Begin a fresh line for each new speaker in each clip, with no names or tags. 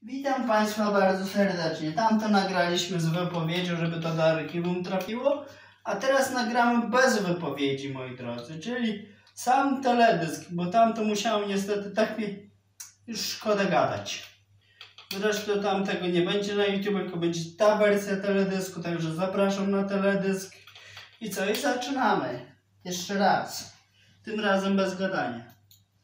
Witam Państwa bardzo serdecznie. Tamto nagraliśmy z wypowiedzią, żeby to do archiwum trafiło, a teraz nagramy bez wypowiedzi, moi drodzy, czyli sam teledysk, bo tamto musiałem niestety tak mi już szkoda gadać. Zresztą tamtego nie będzie na YouTube, tylko będzie ta wersja teledysku, także zapraszam na teledysk. I co? I zaczynamy. Jeszcze raz. Tym razem bez gadania.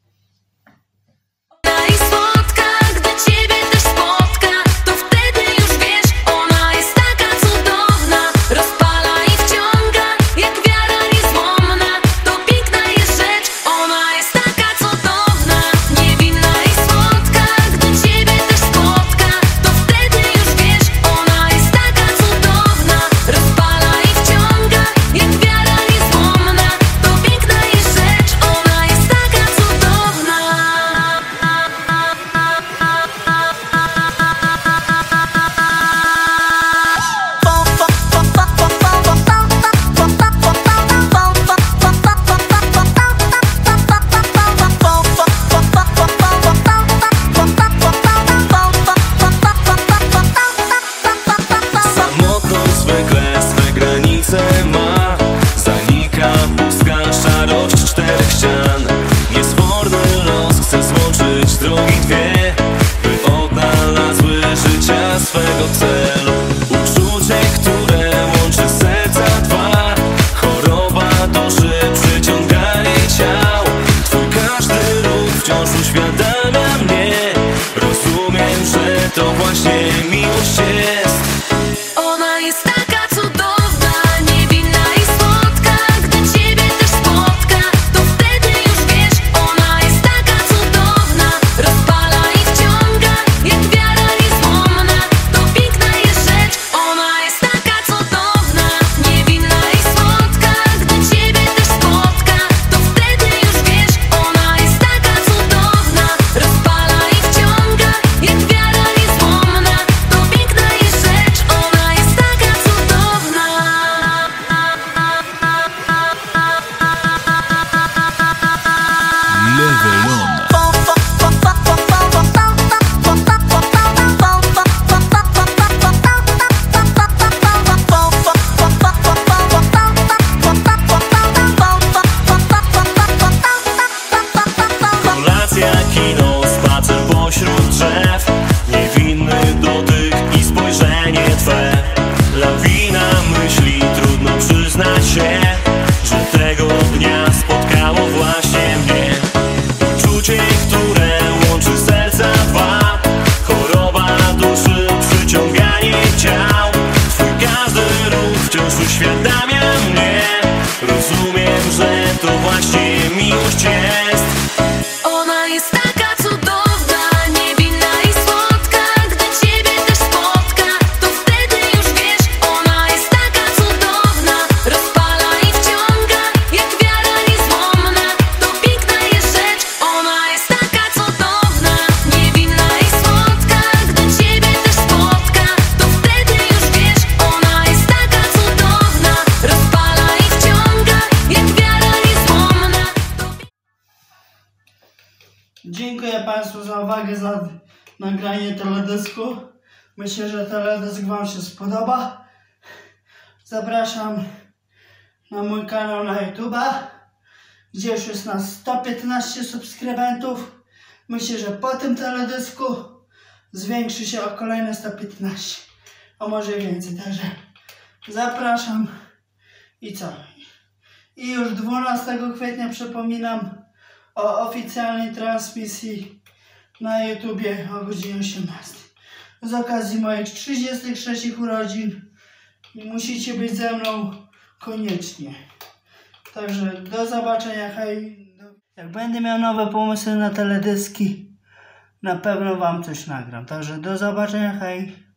Ma, zanika pustka szarość czterech ścian. Niezworny los chce złączyć drogi dwie, by odnalazły życia swego celu. Uczucie, które łączy serca dwa, choroba duszy, przyciąganie ciał. Twój każdy ruch wciąż uświadamia mnie. Rozumiem, że to właśnie miłość jest.
Ona jest taka
kino, spacer pośród drzew, niewinny dotyk i spojrzenie Twe. Lawina myśli, trudno przyznać się, że tego dnia spotkało właśnie mnie. Uczucie, które łączy serca dwa, choroba duszy, przyciąganie ciał. Twój każdy ruch wciąż uświadamia mnie. Rozumiem, że to właśnie miłość jest.
Ona jest taka cudowna, niewinna i słodka. Gdy Ciebie też spotka, to wtedy już wiesz. Ona jest taka cudowna, rozpala i wciąga, jak wiara niezłomna. To piękna jest rzecz. Ona jest taka cudowna, niewinna i słodka. Gdy Ciebie też spotka, to wtedy już wiesz. Ona jest taka cudowna, rozpala i wciąga, jak wiara niezłomna.
Dziękuję Państwu za uwagę, za nagranie teledysku. Myślę, że teledysk Wam się spodoba. Zapraszam na mój kanał na YouTube'a, gdzie już jest na 115 subskrybentów. Myślę, że po tym teledysku zwiększy się o kolejne 115, a może więcej. Także zapraszam. I co? I już 12 kwietnia przypominam o oficjalnej transmisji na YouTubie o godzinie 18. Z okazji moich 36 urodzin musicie być ze mną koniecznie. Także do zobaczenia, hej. Jak będę miał nowe pomysły na teledyski, na pewno Wam coś nagram. Także do zobaczenia, hej.